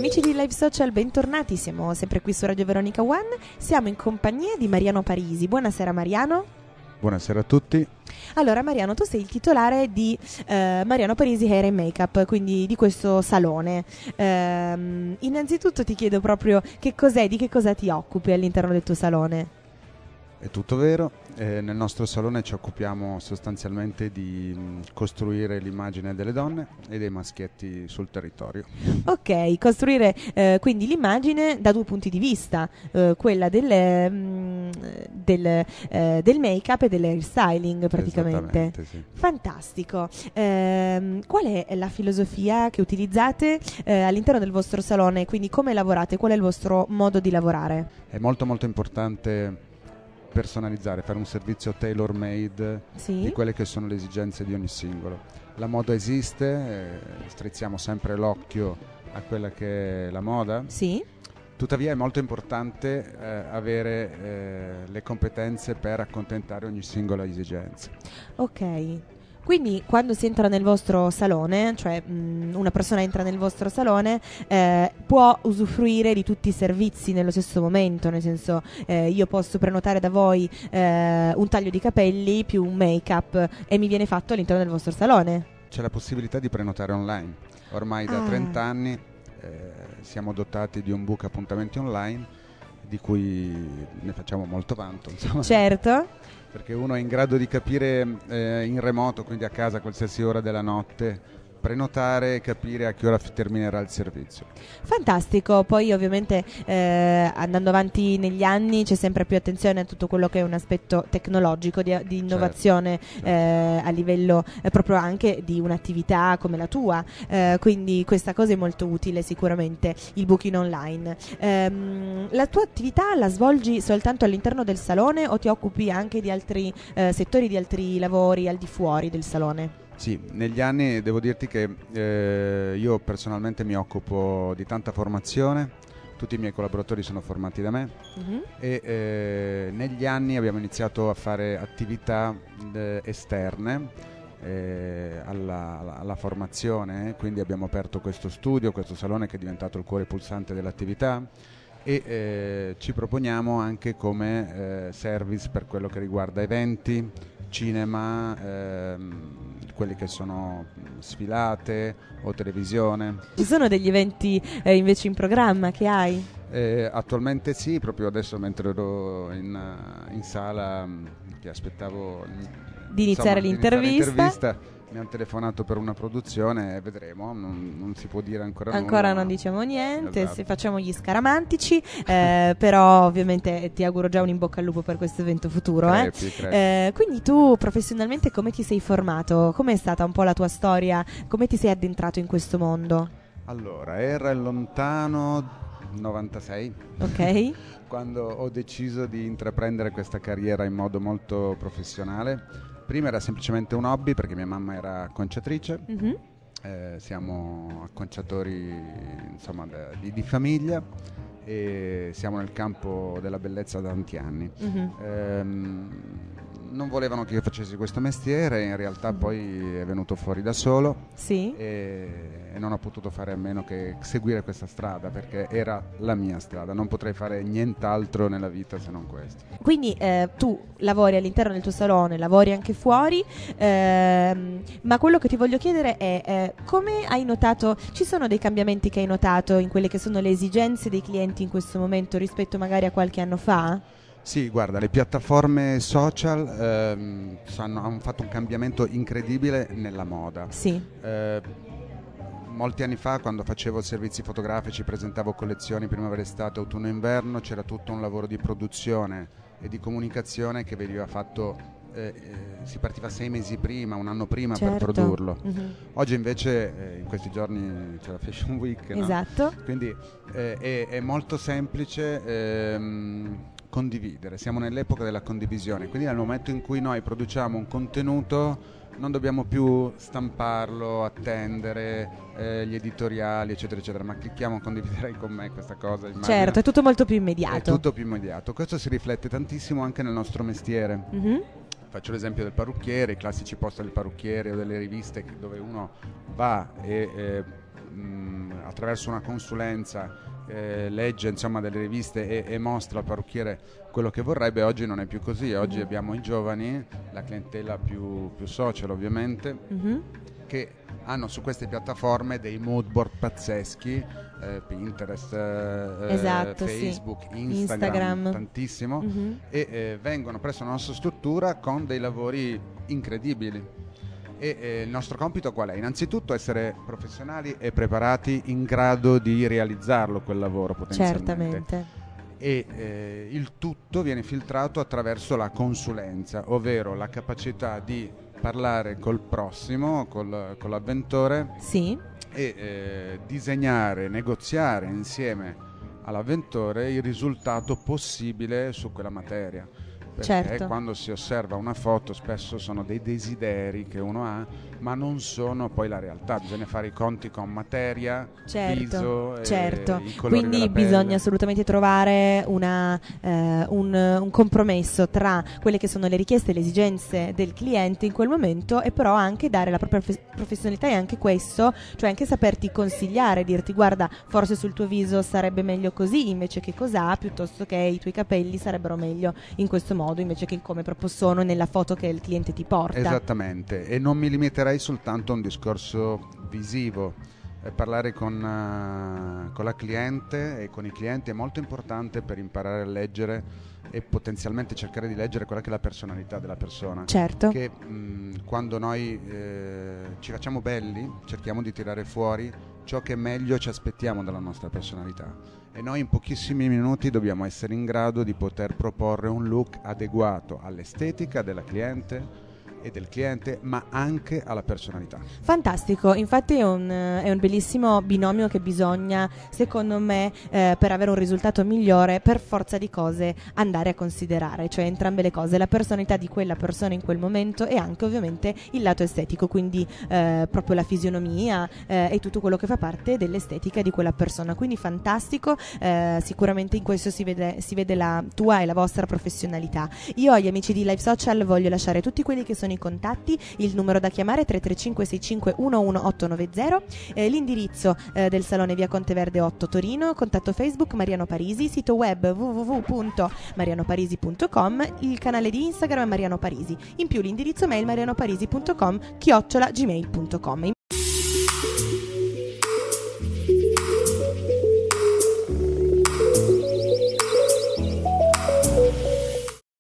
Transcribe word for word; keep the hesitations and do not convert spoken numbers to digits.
Amici di Live Social, bentornati, siamo sempre qui su Radio Veronica One, siamo in compagnia di Mariano Parisi. Buonasera Mariano. Buonasera a tutti. Allora Mariano, tu sei il titolare di eh, Mariano Parisi Hair and Makeup, quindi di questo salone. Ehm, innanzitutto ti chiedo proprio che cos'è, di che cosa ti occupi all'interno del tuo salone? È tutto vero, eh, nel nostro salone ci occupiamo sostanzialmente di mh, costruire l'immagine delle donne e dei maschietti sul territorio. Ok, costruire eh, quindi l'immagine da due punti di vista, eh, quella del, mh, del, eh, del make-up e dell'hairstyling praticamente. Sì. Fantastico. Ehm, qual è la filosofia che utilizzate eh, all'interno del vostro salone? Quindi come lavorate? Qual è il vostro modo di lavorare? È molto molto importante personalizzare, fare un servizio tailor made Sì. di quelle che sono le esigenze di ogni singolo. La moda esiste, eh, strizziamo sempre l'occhio a quella che è la moda. Sì. Tuttavia è molto importante eh, avere eh, le competenze per accontentare ogni singola esigenza. Ok. Quindi quando si entra nel vostro salone, cioè mh, una persona entra nel vostro salone, eh, può usufruire di tutti i servizi nello stesso momento, nel senso eh, io posso prenotare da voi eh, un taglio di capelli più un make-up e mi viene fatto all'interno del vostro salone. C'è la possibilità di prenotare online. Ormai da ah. trenta anni eh, siamo dotati di un book appuntamenti online di cui ne facciamo molto vanto, insomma. Certo. Perché uno è in grado di capire eh, in remoto, quindi a casa a qualsiasi ora della notte, prenotare e capire a che ora f- terminerà il servizio. Fantastico, poi ovviamente eh, andando avanti negli anni c'è sempre più attenzione a tutto quello che è un aspetto tecnologico di, di innovazione, certo, certo. Eh, a livello eh, proprio anche di un'attività come la tua, eh, quindi questa cosa è molto utile sicuramente, il booking online. Ehm, la tua attività la svolgi soltanto all'interno del salone o ti occupi anche di altri eh, settori, di altri lavori al di fuori del salone? Sì, negli anni devo dirti che eh, io personalmente mi occupo di tanta formazione, tutti i miei collaboratori sono formati da me uh-huh. e eh, negli anni abbiamo iniziato a fare attività eh, esterne eh, alla, alla, alla formazione, quindi abbiamo aperto questo studio, questo salone che è diventato il cuore pulsante dell'attività e eh, ci proponiamo anche come eh, service per quello che riguarda eventi, cinema, ehm, quelli che sono sfilate o televisione. Ci sono degli eventi eh, invece in programma che hai? Eh, attualmente sì, proprio adesso mentre ero in, in sala che aspettavo di iniziare insomma, l'intervista. Di iniziare l'intervista mi hanno telefonato per una produzione e vedremo, non, non si può dire ancora, ancora nulla. non diciamo niente, esatto. Se facciamo gli scaramantici, eh, però ovviamente ti auguro già un in bocca al lupo per questo evento futuro. Crepi, eh. crepi. Eh, quindi tu professionalmente come ti sei formato? Com'è stata un po' la tua storia? Come ti sei addentrato in questo mondo? Allora, era il lontano novantasei, ok, quando ho deciso di intraprendere questa carriera in modo molto professionale. Prima era semplicemente un hobby perché mia mamma era acconciatrice, mm-hmm. eh, siamo acconciatori insomma da, di, di famiglia e siamo nel campo della bellezza da tanti anni. Mm-hmm. Ehm, non volevano che io facessi questo mestiere, in realtà poi è venuto fuori da solo sì. e, e non ho potuto fare a meno che seguire questa strada perché era la mia strada, non potrei fare nient'altro nella vita se non questo. Quindi eh, tu lavori all'interno del tuo salone, lavori anche fuori, ehm, ma quello che ti voglio chiedere è eh, come hai notato, ci sono dei cambiamenti che hai notato in quelle che sono le esigenze dei clienti in questo momento rispetto magari a qualche anno fa? Sì, guarda, le piattaforme social ehm, hanno, hanno fatto un cambiamento incredibile nella moda. Sì. Eh, molti anni fa, quando facevo servizi fotografici, presentavo collezioni primavera-estate, autunno-inverno, c'era tutto un lavoro di produzione e di comunicazione che veniva fatto, eh, eh, si partiva sei mesi prima, un anno prima, certo. per produrlo. Mm-hmm. Oggi invece, eh, in questi giorni c'è la Fashion Week, no? Esatto. Quindi eh, è, è molto semplice ehm, condividere, siamo nell'epoca della condivisione, quindi nel momento in cui noi produciamo un contenuto non dobbiamo più stamparlo, attendere eh, gli editoriali eccetera eccetera, ma clicchiamo condividerai con me questa cosa, immagino. Certo, è tutto molto più immediato. È tutto più immediato, questo si riflette tantissimo anche nel nostro mestiere. Mm-hmm. Faccio l'esempio del parrucchiere, i classici post del parrucchiere o delle riviste dove uno va e eh, mh, attraverso una consulenza eh, legge insomma delle riviste e, e mostra al parrucchiere quello che vorrebbe. Oggi non è più così, oggi mm-hmm. abbiamo i giovani, la clientela più, più social ovviamente, mm-hmm. che hanno su queste piattaforme dei mood board pazzeschi, eh, Pinterest, eh, esatto, Facebook, sì. Instagram, Instagram, tantissimo, mm-hmm. e eh, vengono presso la nostra struttura con dei lavori incredibili. E eh, il nostro compito qual è? Innanzitutto essere professionali e preparati, in grado di realizzarlo quel lavoro potenzialmente. Certamente. E eh, il tutto viene filtrato attraverso la consulenza, ovvero la capacità di parlare col prossimo, col, con l'avventore, sì. e eh, disegnare, negoziare insieme all'avventore il risultato possibile su quella materia. Perché certo. quando si osserva una foto spesso sono dei desideri che uno ha, ma non sono poi la realtà. Bisogna fare i conti con materia, certo, viso, certo. E i colori quindi della pelle. Bisogna assolutamente trovare una, eh, un, un compromesso tra quelle che sono le richieste e le esigenze del cliente in quel momento, e però anche dare la propria professionalità. E anche questo, cioè anche saperti consigliare, dirti guarda, forse sul tuo viso sarebbe meglio così invece che cos'ha, piuttosto che i tuoi capelli sarebbero meglio in questo modo invece che come proprio sono nella foto che il cliente ti porta. Esattamente, e non mi limiterei soltanto a un discorso visivo. Eh, parlare con, uh, con la cliente e con i clienti è molto importante per imparare a leggere e potenzialmente cercare di leggere quella che è la personalità della persona. Certo. Che mh, quando noi eh, ci facciamo belli, cerchiamo di tirare fuori ciò che meglio ci aspettiamo dalla nostra personalità, e noi in pochissimi minuti dobbiamo essere in grado di poter proporre un look adeguato all'estetica della cliente e del cliente, ma anche alla personalità. Fantastico, infatti è un, è un bellissimo binomio che bisogna, secondo me, eh, per avere un risultato migliore, per forza di cose andare a considerare, cioè entrambe le cose, la personalità di quella persona in quel momento e anche ovviamente il lato estetico, quindi eh, proprio la fisionomia eh, e tutto quello che fa parte dell'estetica di quella persona. Quindi fantastico, eh, sicuramente in questo si vede, si vede la tua e la vostra professionalità. Io agli amici di Live Social voglio lasciare tutti quelli che sono i contatti, il numero da chiamare tre tre cinque sei cinque uno uno otto nove zero, eh, l'indirizzo eh, del Salone Via Conteverde otto Torino, contatto Facebook Mariano Parisi, sito web w w w punto mariano parisi punto com, il canale di Instagram Mariano Parisi, in più l'indirizzo mail marianoparisi punto com chiocciola gmail punto com.